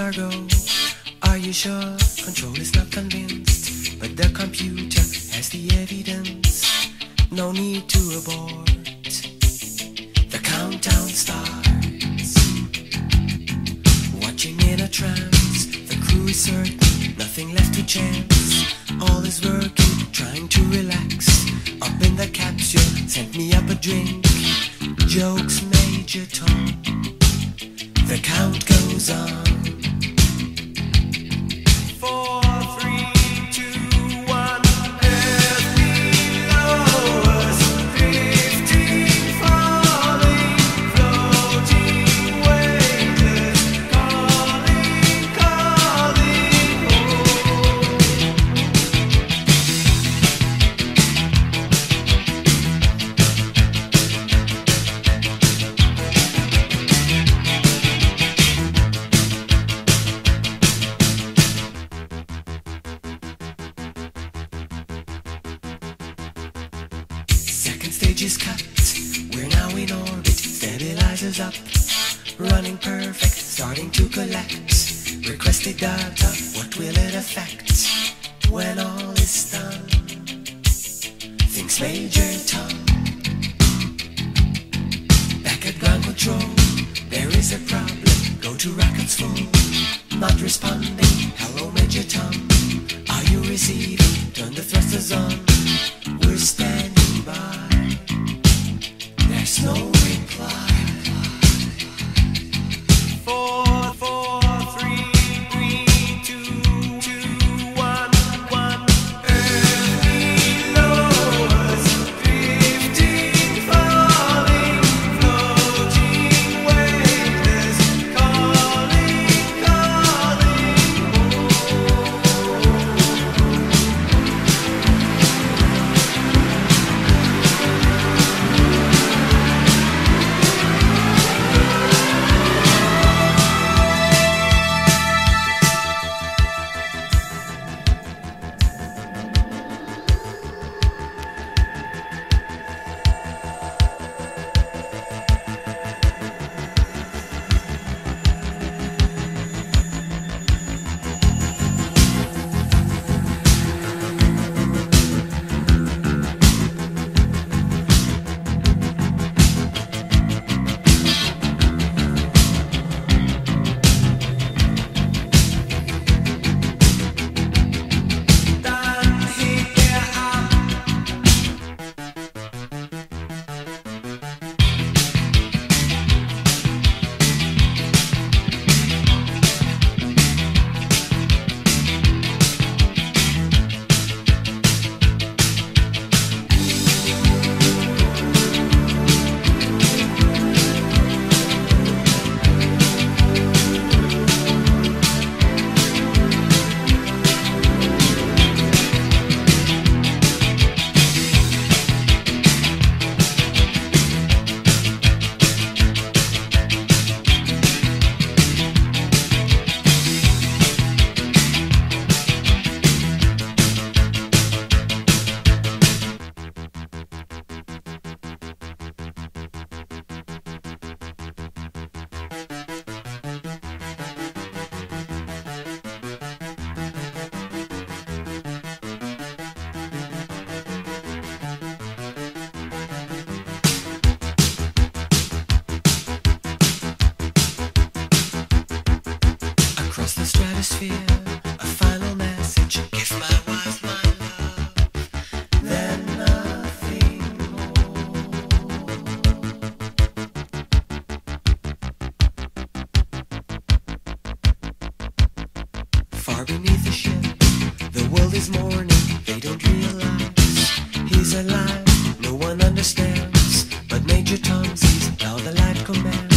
cargo. Are you sure? Control is not convinced, but the computer has the evidence. No need to abort. The countdown starts. Watching in a trance, the crew is certain, nothing left to chance. All is working, trying to relax. Up in the capsule, sent me up a drink. Jokes, Major Tom. The count goes on. 4, 3, 2, 1. Earth below us, drifting, falling, floating, weightless, calling, calling home. Second stage is cut, we're now in orbit, stabilizers up, running perfect, starting to collect, requested data, what will it affect, when all is done, thinks Major Tom. Back at ground control, there is a problem, go to rockets full, not responding, hello Major Tom, are you receiving, turn the thrusters on, we're standing by. There's no reply. 4, 4, 3, 3, 2, 2, 1, 1. Earth below us, drifting, falling, floating, weightless, calling, calling home. Across the stratosphere, a final message. Give my wife my love, then nothing more. Far beneath the ship, the world is mourning. They don't realize he's alive. No one understands, but Major Tom sees how the light commands.